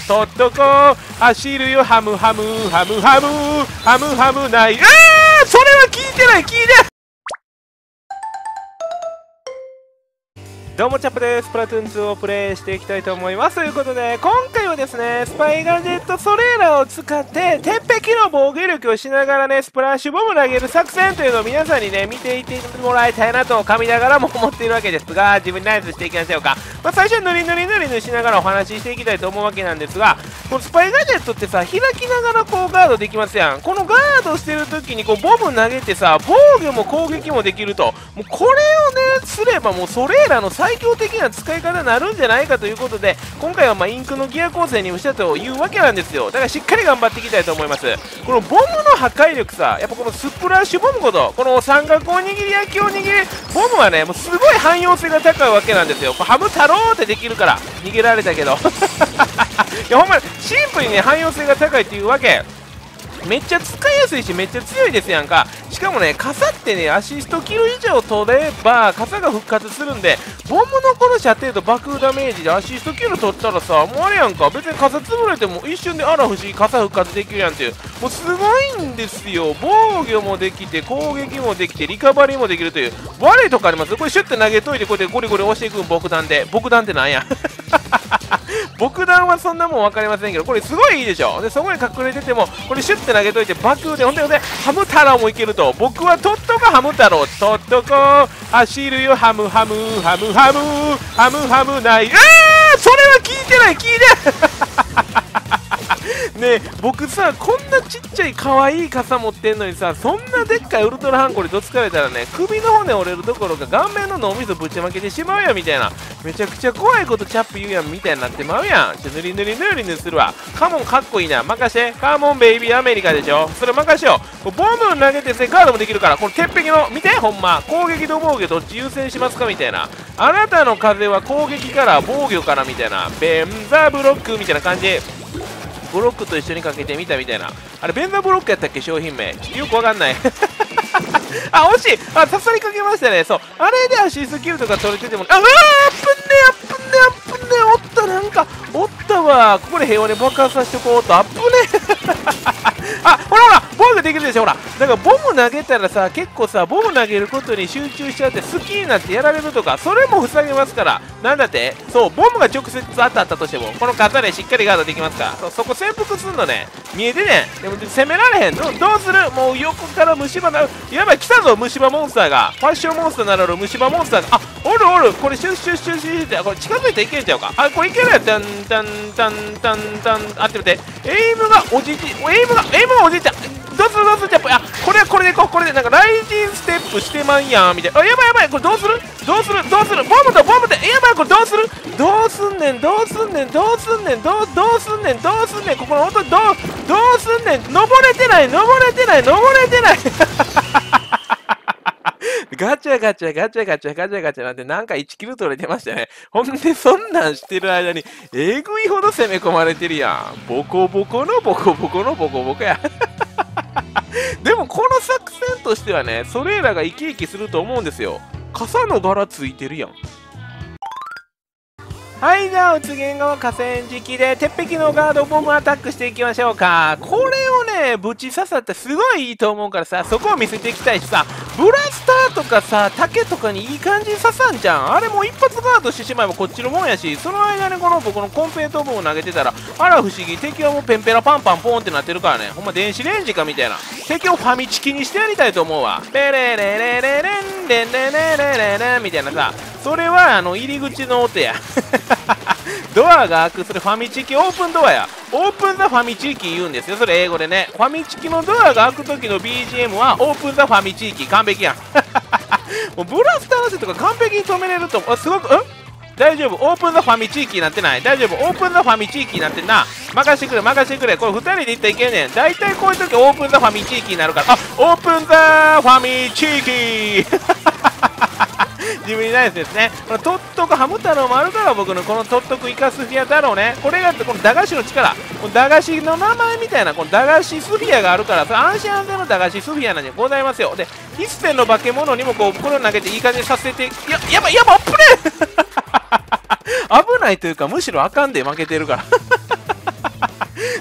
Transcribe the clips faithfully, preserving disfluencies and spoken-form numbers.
とっとこ走るよハムハムハムハムハムハムない。あーそれは聞いてない聞いてない。どうもチャップです。スプラトゥーンツーをプレイしていきたいと思います。ということで今回はですね、スパイガジェットソレーラを使って鉄壁の防御力をしながらね、スプラッシュボム投げる作戦というのを皆さんにね見ていてもらいたいなと噛みながらも思っているわけですが、自分にナイスしていきましょうか。まあ、最初は塗り塗り塗り塗りしながらお話ししていきたいと思うわけなんですが、このスパイガジェットってさ、開きながらこうガードできますやん。このガードしてる時にこうボム投げてさ、防御も攻撃もできると、もうこれをねすればもうソレーラの最強的な使い方になるんじゃないかということで、今回はまあインクのギア構成にもしたというわけなんですよ。だからしっかり頑張っていきたいと思います。このボムの破壊力さ、やっぱこのスプラッシュボムこと、この三角おにぎり焼きおにぎりボムはね、もうすごい汎用性が高いわけなんですよ。これハム太郎ってできるから逃げられたけどいやほんまにシンプルにね汎用性が高いっていうわけ。めっちゃ使いやすいしめっちゃ強いですやんか。しかもね、傘ってねアシストキル以上取れば傘が復活するんで、ボムのこの射程と爆風ダメージでアシストキル取ったらさ、もうあれやんか、別に傘潰れても一瞬であら不思議傘復活できるやんっていう、もうすごいんですよ。防御もできて攻撃もできてリカバリーもできるという。悪いとこあります。これシュッて投げといてこうやってゴリゴリ押していく爆弾で、爆弾ってなんや爆弾はそんなもん分かりませんけど、これすごいいいでしょ。でそこに隠れててもこれシュッて投げといて爆風で、ほんでほんでハム太郎もいけると。僕はとっとこハム太郎、とっとこ走るよハムハムハムハムハムハムない。あーそれは聞いてない聞いてないねえ、僕さこんなちっちゃい可愛い傘持ってんのにさ、そんなでっかいウルトラハンコでどつかれたらね、首の骨折れるどころか顔面の脳みそぶちまけてしまうやんみたいな、めちゃくちゃ怖いことチャップ言うやんみたいになってまうやん。ちょ塗り塗り塗り塗りするわ。カモンかっこいいな、任して。カモンベイビーアメリカでしょ、それ任しよう。ボム投げてせガードもできるから、この鉄壁の見てほんま、攻撃と防御どっち優先しますかみたいな、あなたの風は攻撃から防御からみたいな、ベンザブロックみたいな感じでブロックと一緒にかけてみたみたいな。あれベンザブロックやったっけ商品名、よくわかんないあ、惜しい。あ、ささりかけましたね。そう、あれでアシストキルとか取れてても、あ、うわー、あっぶんねあっぶんねあっぶんね、おった、なんかおったわ。ここで平和に爆発させておこうと、あっぶねあ、ほらほら、防御できるでしょ、ほら。だからボム投げたらさ、結構さ、ボム投げることに集中しちゃって好きになってやられるとか、それも塞げますから。なんだって、そう、ボムが直接当たったとしてもこの傘でしっかりガードできますから。そう、そこ潜伏すんのね、見えてね。でも攻められへん。どどうする、もう横から虫歯な、やばい、来たぞ虫歯モンスターが。ファッションモンスターならぬ虫歯モンスターが、あ、おるおる、これシュッシュッシュッシュッって、これ近づいていけんちゃうか。あ、これいけるやん。タンタンタンタンタン、あってみて、エイムがおじいち、エイムがエイムがおじいちゃん、どうするどうする、じゃあ、これはこれでこう、これでなんかライジンステップしてまんやんみたいな。あ、やばいやばい、これどうするどうするどうする、ボムだボムだ、え、やばい、これどうするどうすんねんどうすんねんどうすんねんどうどうすんねんどうすんねん、ここの音どうどうすんねん、登れてない登れてない登れてないガチャガチャガチャガチャガチャガチャなんてなんかいちキル取れてましたね。ほんでそんなんしてる間にえぐいほど攻め込まれてるやん。ボコボコのボコボコのボコボコやでもこの作戦としてはね、ソレーラが生き生きすると思うんですよ。傘の柄ついてるやん。はい、じゃあお次の河川敷で鉄壁のガードボムアタックしていきましょうか。これをねぶち刺さってすごいいいと思うからさ、そこを見せていきたいしさ、ブラスターとかさ竹とかにいい感じに刺さんじゃん。あれもう一発ガードしてしまえばこっちのもんやし、その間にこの僕のコンペイトボムを投げてたら、あら不思議、敵はもうペンペラパンパンポーンってなってるからね、ほんま電子レンジかみたいな。敵をファミチキにしてやりたいと思うわ。レレレレレレンレンレレレレレンみたいなさ、それはあの入り口の音やドアが開く、それファミチキオープンドアや。オープンザファミチキ言うんですよ、それ英語でね。ファミチキのドアが開く時の ビージーエム はオープンザファミチキ、完璧やんもうブラスターのせとか完璧に止めれると、あ、すごく、ん大丈夫、オープンザファミチキになってない、大丈夫、オープンザファミチキになってんな。任してくれ任してくれ、これふたりでいったらいけんねん。大体こういう時オープンザファミチキになるから。あ、オープンザファミチキ自分にナイスですね。このトットクハム太郎もあるから、僕のこのトットクイカスフィア太郎ね、これがこの駄菓子の力、この駄菓子の名前みたいなこの駄菓子スフィアがあるから、それ安心安全の駄菓子スフィアなんでございますよ。で一戦の化け物にもこうこれを投げていい感じにさせて、ややばいやばい、あっぶね危ないというかむしろあかんで負けてるから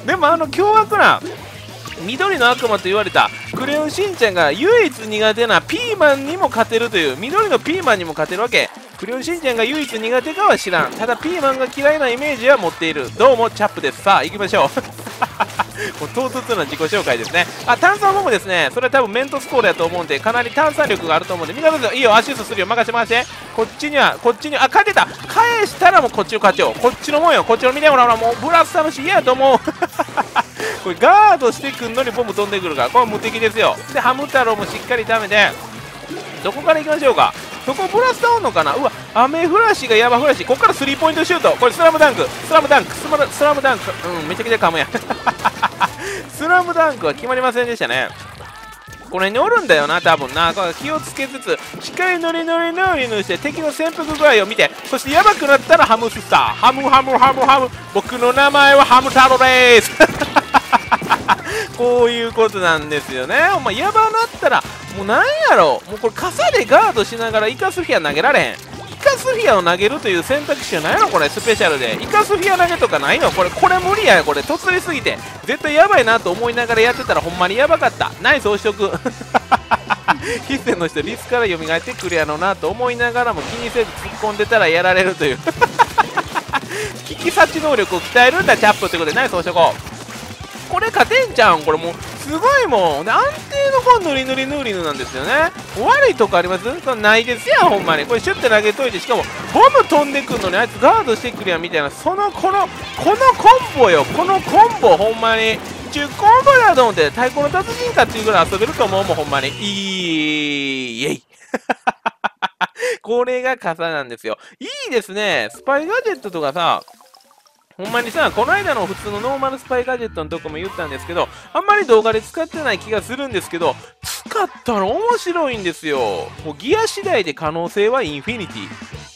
でもあの凶悪な緑の悪魔と言われたクレヨンしんちゃんが唯一苦手なピーマンにも勝てるという、緑のピーマンにも勝てるわけ。クレヨンしんちゃんが唯一苦手かは知らん。ただピーマンが嫌いなイメージは持っている。どうもチャップです。さあ行きましょう。もう唐突な自己紹介ですね。あ、炭酸ボムですね。それは多分メントスコールやと思うんで、かなり炭酸力があると思うんで、みんなどうぞいいよ、アシストするよ、任せ任せ。こっちにはこっちにあ、勝てた。返したらもうこっちを勝ちよう。こっちのもんよ、こっちの見てほらほら、もうブラス楽しい嫌やと思う。これガードしてくんのにボム飛んでくるから、これ無敵ですよ。でハム太郎もしっかり食べて、どこから行きましょうか。そこブラスタおんのかな。うわ、雨フラッシュがヤバフラッシュ。ここからスリーポイントシュート。これスラムダンクスラムダンクスラスラムダンク。うん、めちゃくちゃ噛むやん。スラムダンクは決まりませんでしたね。これにおるんだよな、多分な。これ気をつけつつ、しっかりノリノリノリノリして敵の潜伏具合を見て、そしてヤバくなったらハムスター。ハムハムハムハム。僕の名前はハム太郎です。こういうことなんですよね。お前ヤバなったらもうなんやろ、もうこれ傘でガードしながらイカスフィア投げられへん。イカスフィアを投げるという選択肢はないのこれ、スペシャルでイカスフィア投げとかないのこれ。これ無理や。これとつりすぎて絶対やばいなと思いながらやってたらほんまにやばかった。ナイス装飾。必戦の人リスから蘇ってくるやろなと思いながらも気にせず突っ込んでたらやられるという。危機察知能力を鍛えるんだチャップということで、ナイス装飾。これ勝てんじゃん。これもうすごいもん。で安定のこうヌリヌリヌリヌなんですよね。悪いとこあります？そんないですよほんまに。これシュッて投げといて、しかもボム飛んでくるのにあいつガードしてくるやんみたいな、そのこのこのコンボよ。このコンボほんまに中コンボだと思って、太鼓の達人かっていうぐらい遊べると思うもんほんまに。イエイ。これが傘なんですよ。いいですね。スパイガジェットとかさ、ほんまにさ、この間の普通のノーマルスパイガジェットのとこも言ったんですけど、あんまり動画で使ってない気がするんですけど、使ったら面白いんですよ。もうギア次第で可能性はインフィニティ。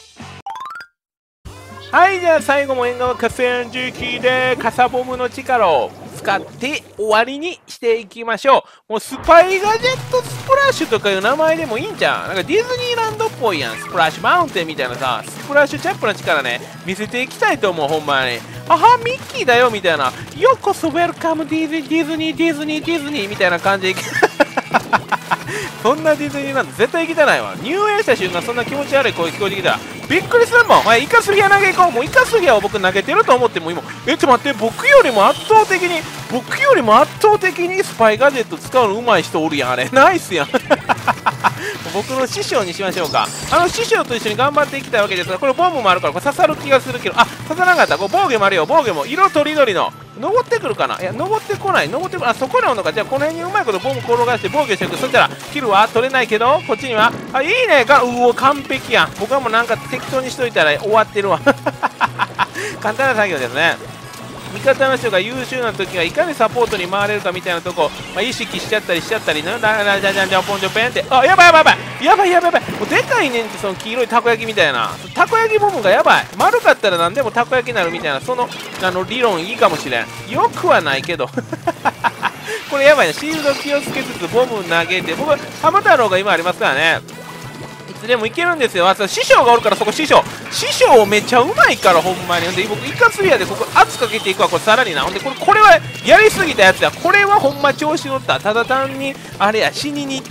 はい、じゃあ最後も縁側河川敷で傘ボムの力を使って終わりにしていきましょう。もうスパイガジェットスプラッシュとかいう名前でもいいんじゃん。なんかディズニーランドっぽいやん。スプラッシュマウンテンみたいなさ、スプラッシュチャップの力ね、見せていきたいと思うほんまに。あはミッキーだよみたいな、ようこそウェルカムディズニーディズニーディズニーディズニーみたいな感じでそんなディズニーランド絶対行きたないわ。入園した瞬間そんな気持ち悪い声聞こえてきたらびっくりするもん。お前イカスギア投げいこう。もうイカスギアを僕投げてると思っても今、えちょっと待って、僕よりも圧倒的に僕よりも圧倒的にスパイガジェット使うの上手い人おるやん。あれナイスやん。僕の師匠にしましょうか。あの師匠と一緒に頑張っていきたいわけですが、これボムもあるからこれ刺さる気がするけど、あ刺さらなかった。これ防御もあるよ。防御も色とりどりの登ってくるかな。いや登ってこない。登ってくる。あそこにおんのか。じゃあこの辺にうまいことボム転がして防御していく。そしたらキルは取れないけど、こっちにはあいいねがうお完璧やん。僕はもうなんか適当にしといたら終わってるわ。簡単な作業ですね。味方の人が優秀な時はいかにサポートに回れるかみたいなとこ、まあ、意識しちゃったりしちゃったりな、ララジャジャンジャンポンジョペンって、あやばいやばいやばいやばいやばいやばい、もうでかいねんって。その黄色いたこ焼きみたいなたこ焼きボムがやばい。丸かったら何でもたこ焼きになるみたいな、そのあの理論いいかもしれん。よくはないけど。これやばいな。シールド気をつけつつボム投げて、僕は浜太郎が今ありますからね、いつでもいけるんですよ。あそ師匠がおるから、そこ師匠師匠めっちゃうまいからほんまに。ほんで僕イカスリアでここ圧かけていくわ。これさらにな。ほんでこれこれはやりすぎたやつや。これはほんま調子乗った。ただ単にあれや死にに行った。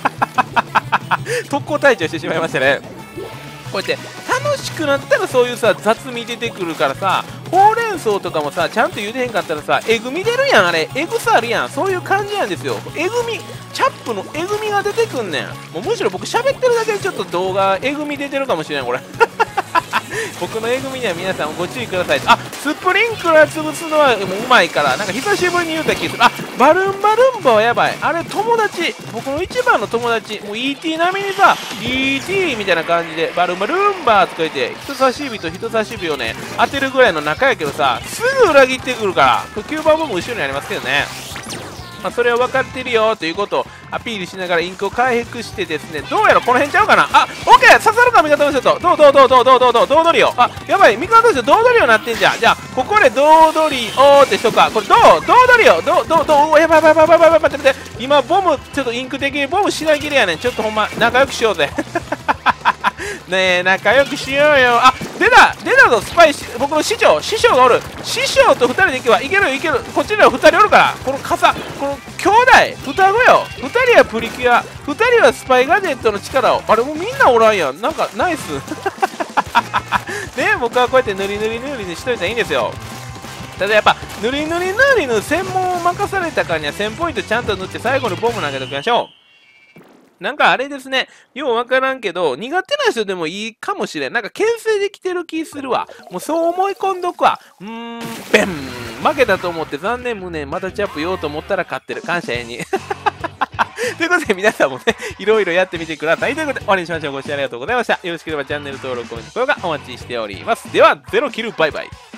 特攻隊長してしまいましたね。こうやって楽しくなったらそういうさ雑味出てくるからさ、ほうれん草とかもさちゃんと茹でへんかったらさえぐみ出るやん。あれえぐさあるやん。そういう感じなんですよ。えぐみチャップのえぐみが出てくんねん。もうむしろ僕喋ってるだけでちょっと動画えぐみ出てるかもしれんこれ。僕のえぐみには皆さんご注意ください。あスプリンクラー潰すのはもううまいから、なんか久しぶりに言うた気がする。あバルンバルンバはやばい。あれ友達、僕の一番の友達、もう イーティー 並みにさ イーティー みたいな感じでバルンバルンバとか言って人差し指と人差し指をね当てるぐらいの仲やけどさ、すぐ裏切ってくるから。これきゅうばんボム後ろにありますけどね。まあ、それは分かってるよということをアピールしながらインクを回復してですね、どうやらこの辺ちゃうかな。あオッケー刺さるか味方の人と。どうどうどうどうどうどうどうどうドリオ。あやばい味方の人どうドリオなってんじゃん。じゃあここでどうドリオってしとくか。これどうどうドリオどうどうどうやばいやばいやばいやばいやばい。待って待って、今ボムちょっとインク的にボム品切れやねん。ちょっとほんま仲良くしようぜ。ねえ仲良くしようよ。あ出た出たぞスパイし、僕の師匠師匠がおる。師匠とふたりで行けばいけるいける。こっちにはふたりおるから、この傘、この兄弟双子よ。ふたりはプリキュア、ふたりはスパイガジェットの力を。あれもうみんなおらんやん。なんかナイスね、僕はこうやって塗り塗り塗りにしといたらいいんですよ。ただやっぱ塗り塗り塗りの専門を任されたからにはせんポイントちゃんと塗って最後にボム投げときましょう。なんかあれですね、ようわからんけど苦手な人でもいいかもしれん。なんか牽制できてる気するわ。もうそう思い込んどくわ。うーん、ベン負けたと思って残念無念またチャップ言おうと思ったら勝ってる。感謝えにということで皆さんもね、いろいろやってみてください。ということで終わりにしましょう。ご視聴ありがとうございました。よろしければチャンネル登録、コメント、高評価お待ちしております。では、ゼロキルバイバイ。